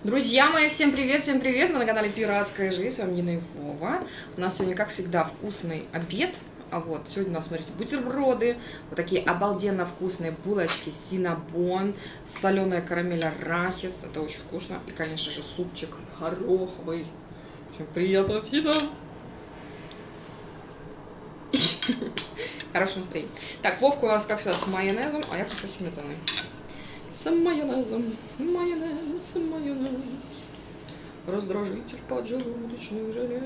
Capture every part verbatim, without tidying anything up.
Друзья мои, всем привет, всем привет! Вы на канале Пиратская жизнь, с вами Нина и Вова. У нас сегодня, как всегда, вкусный обед. А вот, сегодня у нас, смотрите, бутерброды, вот такие обалденно вкусные булочки синнабон, соленая карамель арахис, это очень вкусно. И, конечно же, супчик гороховый. Всем приятного аппетита! Хорошего настроения. Так, Вовка у нас, как всегда, с майонезом, а я хочу сметаной. С майонезом, майонез, майонез, раздражитель поджелудочных желез.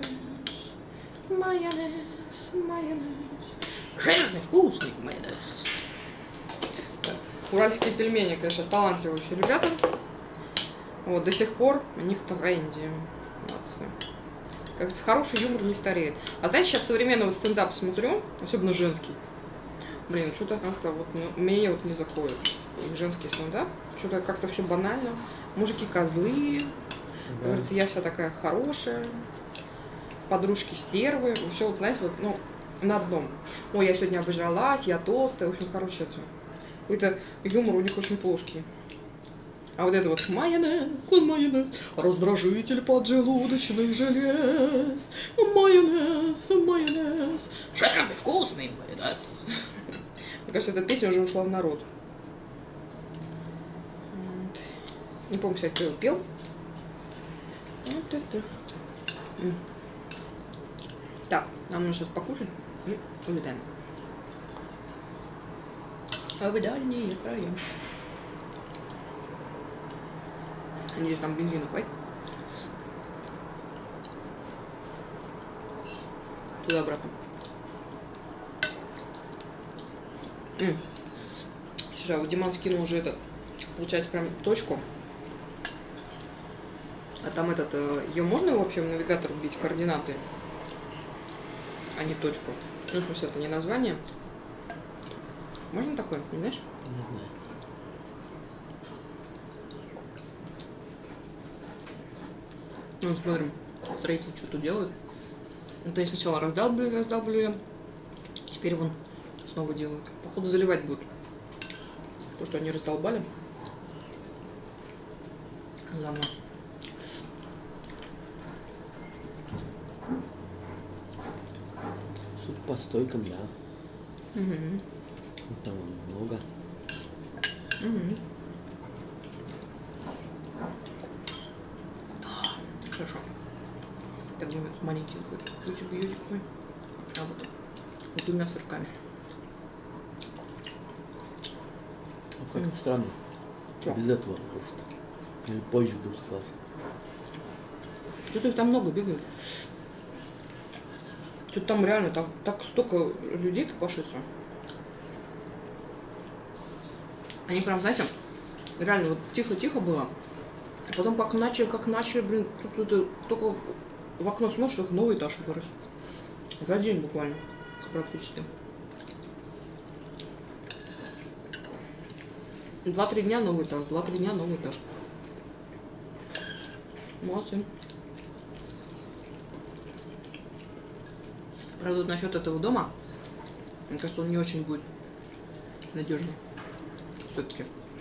Майонез, майонез, жирный, вкусный майонез. Так, уральские пельмени, конечно, талантливые еще ребята. Вот, до сих пор они в тренде. Молодцы. Как говорится, хороший юмор не стареет. А знаете, сейчас современный вот стендап смотрю, особенно женский. Блин, что-то как-то вот ну, мне вот не заходит. Женский стендап. Что-то как-то все банально. Мужики козлы. Да. Говорится, я вся такая хорошая. Подружки стервы. Все, вот, знаете, вот, ну, на одном. Ой, я сегодня обожралась, я толстая. В общем, короче, это какой-то юмор у них очень плоский. А вот это вот майонез, майонез, раздражитель поджелудочных желез. Майонез, майонез, жирный, вкусный майонез. Мне кажется, эта песня уже ушла в народ. Не помню, кстати, кто его пел. Вот это. Так, нам нужно сейчас покушать и улетаем. А в дальние края. Надеюсь, там бензина хватит. Туда-обратно. Слушай, а вот Диман скинул уже этот, получается, прям точку. А там этот, ее можно вообще в навигатор вбить координаты, а не точку? Ну, в смысле, это не название. Можно такое, не знаешь? Не знаю. Ну, смотрим, строители что-то делают. Ну, то есть сначала раздалбливали, раздалбливали, теперь вон снова делают. Походу заливать будут то, что они раздолбали. Заново. Суд по стойкам, да. Угу. Там много. Угу. Хорошо. Так, где этот маленький ютик мой? А вот, вот двумя сырками. Ну как-то странно. Чё? Без этого может. Или позже будет классно. Что-то их там много бегает. Что-то там реально там так столько людей копошится. Они прям, знаете, реально вот тихо-тихо было. А потом как начали, как начали, блин, тут, тут, только в окно смотришь, как новый этаж вырос. За день буквально, практически. Два-три дня новый этаж, два-три дня новый этаж. Молодцы. Правда, вот насчет этого дома, мне кажется, он не очень будет надежный. Все-таки.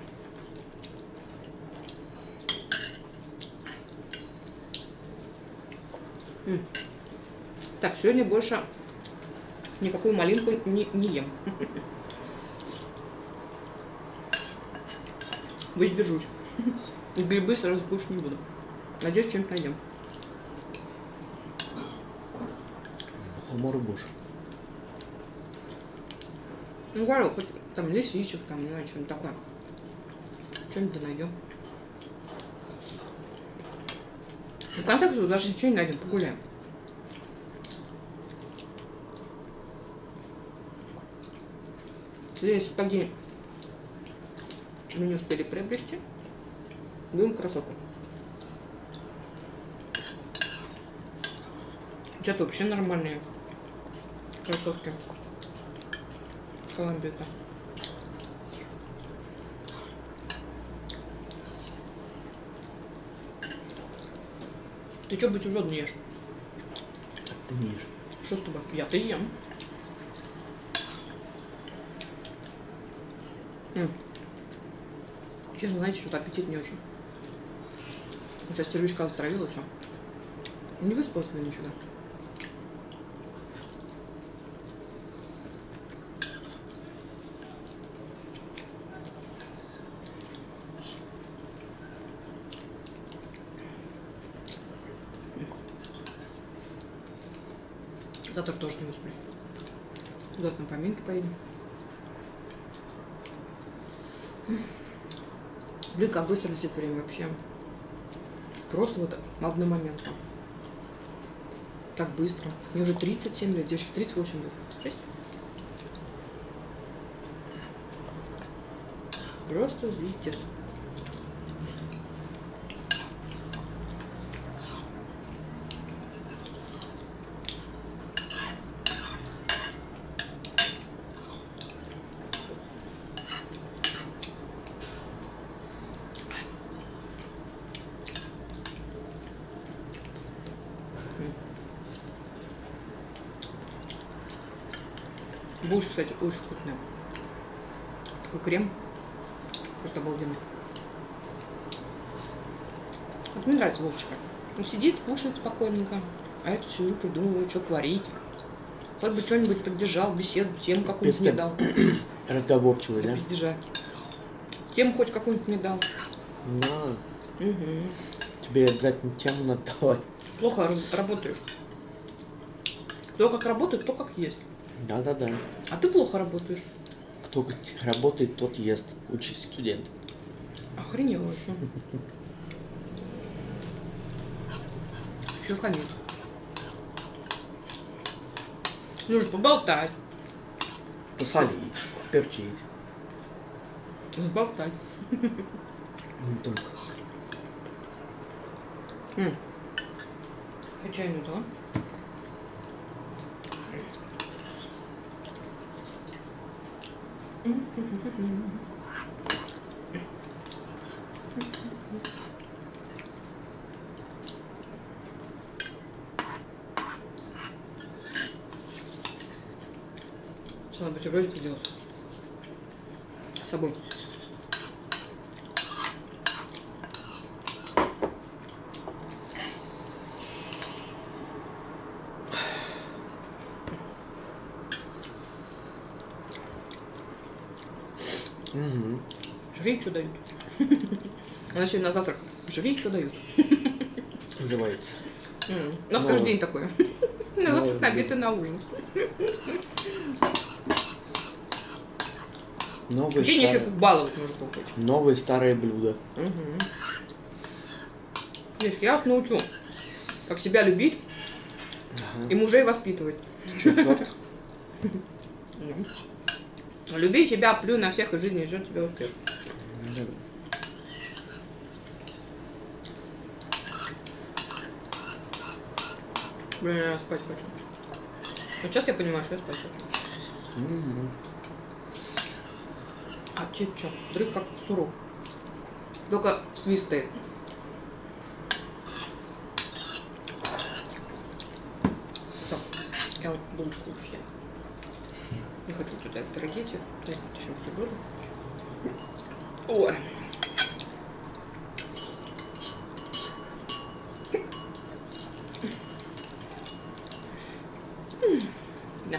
Так, сегодня больше никакую малинку не, не ем. Воздержусь. Грибы сразу больше не буду. Надеюсь, что-нибудь найдем. Хомор будешь. Ну, говорю, хоть там лисичек, там, не знаю, что-нибудь такое. Что-нибудь найдем. В конце концов, даже ничего не найдем, погуляем. Здесь сапоги мы не успели приобрести. Будем красотку. У тебя вообще нормальные кроссовки. Коломбета. Ты что, бутерброд не ешь? Как ты не ешь? Что с тобой? Я-то ем. М. Честно, знаете, что-то аппетит не очень. Сейчас червячка затравила, все. Не выспалась бы нифига. Завтра тоже не высплю. Завтра на поминки поедем. Блин, как быстро летит время вообще. Просто вот одномоментно. Так быстро. Мне уже тридцать семь лет, девочки, тридцать восемь лет. шесть. Просто звездец. Булочка, кстати, очень вкусная. Такой крем. Просто обалденный. Вот мне нравится Вовчика. Он сидит, кушает спокойненько. А я тут сижу, придумываю, что творить. Хоть бы что-нибудь поддержал, беседу, тему какую-нибудь мне дал. Разговорчивый, да? Пиздежа. Тему хоть какую-нибудь мне дал. На. Угу. Тебе обязательно тему надо давать. Плохо работаешь. Кто как работает, кто как есть. Да-да-да. А ты плохо работаешь. Кто работает, тот ест. Учись, студент. Охренела вообще. Че хамит? Нужно поболтать. Посолить, перчить. Сболтать. Не только. М. Я чайную дала. Что, надо бутербродик поделать с собой. Угу. Жри, что дают. Она сегодня на завтрак. Жри, что дают. Называется. У нас каждый день такое. На завтрак, на обед и на ужин. Новые Вообще старые... нефиг их баловать, можно попробовать. Новые старые блюда. Угу. Девушки, я вас научу, как себя любить, ага, и мужей воспитывать. Чё, черт? Люби себя, плюй на всех, и жизни ждет тебя успех. Блин, я спать хочу. Вот сейчас я понимаю, что я спать хочу. Угу. А че, че? Дрых как суров. Только свистает. Все, я вот булочку лучше съем. Не хочу туда пироги эти. Нет, еще бутерброды. Ой. Да.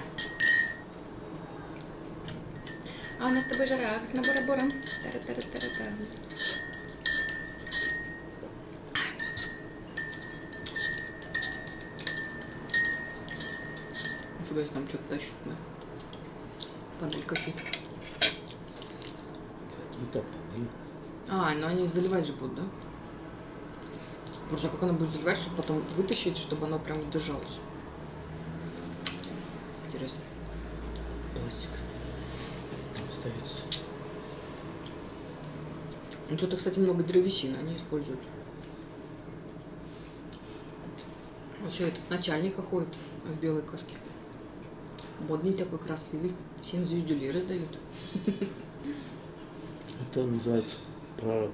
А у нас с тобой жара, как на Бора-Бора. Тара-тара-тара-тара. Нифига себе, там что-то тащится. Панель какие-то. Какие-то панели. А, ну они заливать же будут, да? Просто как она будет заливать, чтобы потом вытащить, чтобы оно прям держалось. Интересно. Пластик. Там остается. Ну что-то, кстати, много древесины они используют. Еще этот начальника ходит в белой каске. Модный такой, красивый. Всем звездюлей раздают. Это называется прораб.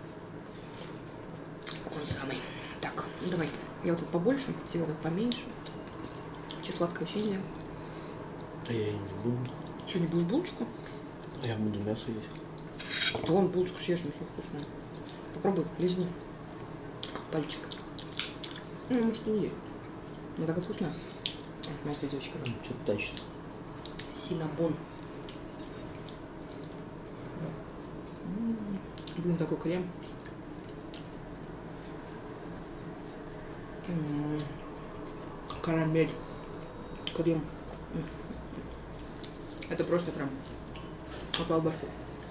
Он самый. Так, ну давай. Я вот тут побольше, тебе вот поменьше. Че, сладкое вообще нельзя? А я и не буду. Что, не будешь булочку? А я буду мясо есть. А то вон булочку съешь, ну что вкусно. Попробуй, лизни. Пальчик. Ну, может, и не есть. Но так вкусно. Моя девочка. Что-то тащит. Синнабон. Блин, такой крем. М-м-м. Карамель. Крем. Это просто прям отвал башки.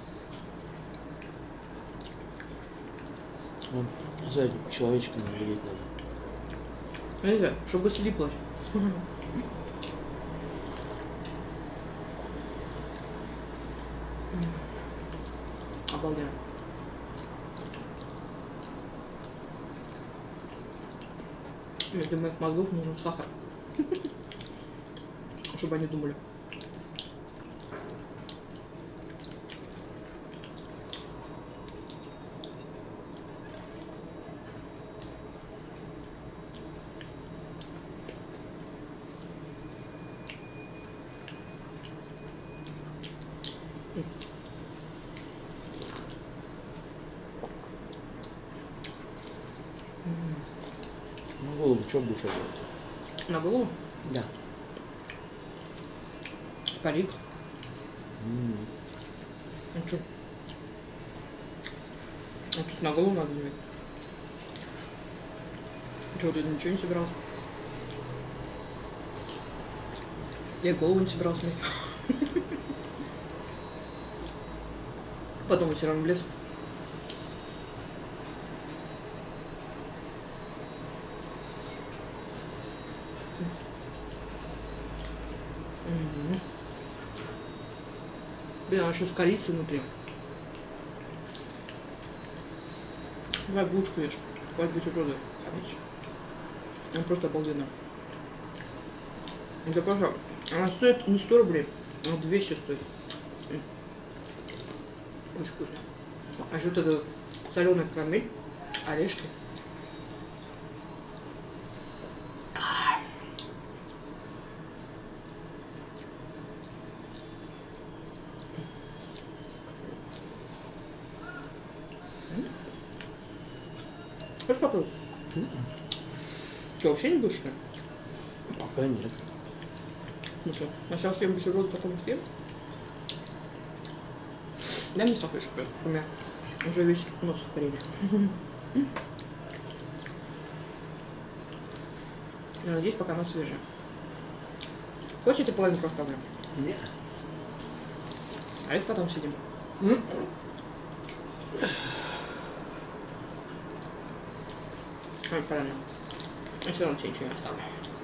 Вон, сзади человечком наглядеть надо. Знаете, чтобы слиплось. Обалденно. Для моих мозгов нужен сахар. Чтобы они думали. На голову что будешь делать? На голову? Да. Парик. М. Ну что? А тут на голову надо иметь. Что, ты ничего не собирался? Я голову не собирался мыть. Потом все равно в лес. М-м-м. Блин, а еще с корицей внутри. Давай булочку ешь. Хватит бутерброды. Короче. Она просто обалденно. Это просто... Она стоит не сто рублей, а двести стоит. М. Очень вкусно. А еще вот это соленый карамель, орешки. Хочешь попробовать? Что, вообще не будешь, что ли? Пока нет. Ну что, сначала съем бутерброд, потом съем? Дай мне салфетку, у меня уже весь нос в корене. Я надеюсь, пока она свежая. Хочешь, я тебе половинку оставлю? Нет. А это потом сидим. Ой, правильно. Я все равно тебе ничего не оставлю.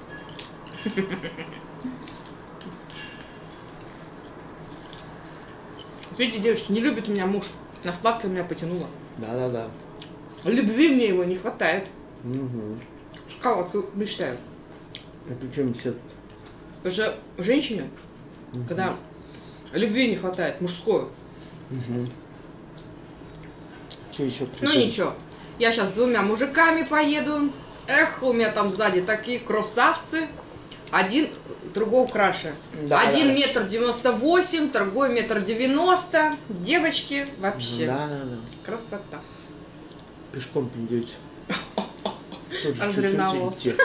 Видите, девочки, не любит меня муж. На сладкое меня потянуло. Да-да-да. Любви мне его не хватает. Угу. Шоколадку мечтаю. А причем все... Потому что женщине, Угу. когда любви не хватает, мужской. Угу. Что еще? Ну ничего, я сейчас с двумя мужиками поеду. Эх, у меня там сзади такие красавцы. Один другого краше. Да, Один да. метр девяносто восемь, другой метр девяносто. Девочки вообще. Да-да-да. Красота. Пешком придете. Тоже Разревновал. чуть-чуть идти.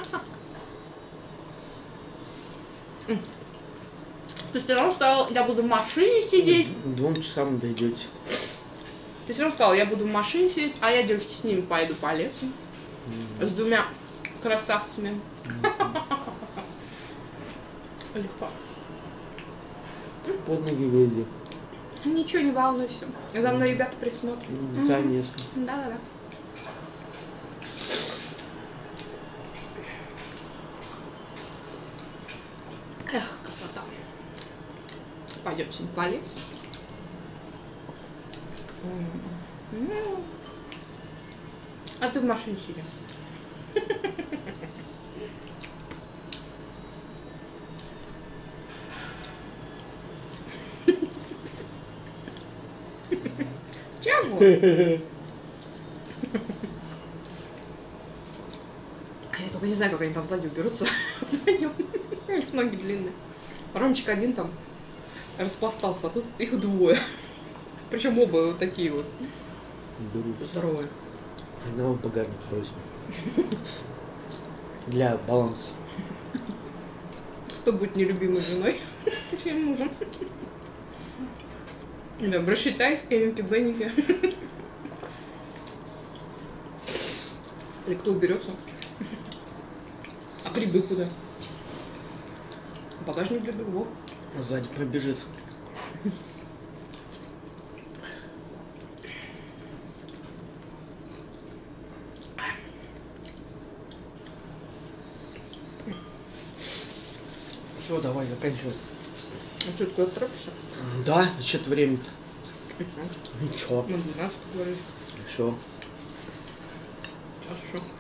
Ты все равно сказал, я буду в машине сидеть. К двум часам дойдете. Ты все равно сказал, я буду в машине сидеть, а я, девушки, с ними поеду по лесу. С двумя красавцами. Легко. Под ноги гляди. Ничего, не волнуйся. За мной ребята присмотрят. Ну, конечно. Да-да-да. Эх, красота. Пойдем сегодня по лесу. М. А ты в машине сиди. Чего? Я только не знаю, как они там сзади уберутся. У них ноги длинные. Ромчик один там распластался, а тут их двое. Причем оба вот такие вот Берут. здоровые. Одного багажник бросим. Для баланса. Кто будет нелюбимой женой? Точнее, мужем. Да, рассчитайся, Эмпи Бенники. Или кто уберется? А грибы куда? Багажник для грибов. Сзади пробежит. Все, давай, заканчивай. А что, ты куда торопишься? Да, что-то время-то. Ничего. На двенадцать говоришь. Все. Сейчас что?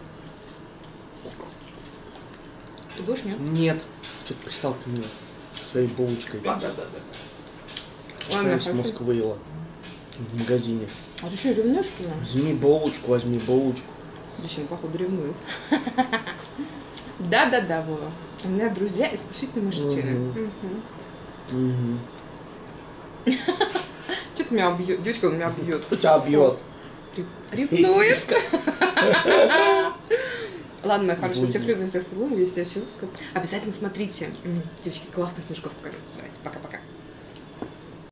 Ты будешь, нет? Нет. Что-то пристал ко мне своей булочкой. Да, да, да, да. Что Ладно, я с хорошо. Москвы ела в магазине. А ты что, ревнешь, что ли? Возьми булочку, возьми булочку. Зачем, походу, ревнует. Да-да-да, Вова. У меня друзья исключительно мужчины. Угу. Что-то меня бьет. Девочка, он меня бьет. Кто тебя бьет? Ревнуешь? Ладно, мои хорошие, всех любим, всех целуем, весь следующий выпуск. Обязательно смотрите. Девочки, классных мужиков покажу. Давайте, пока-пока.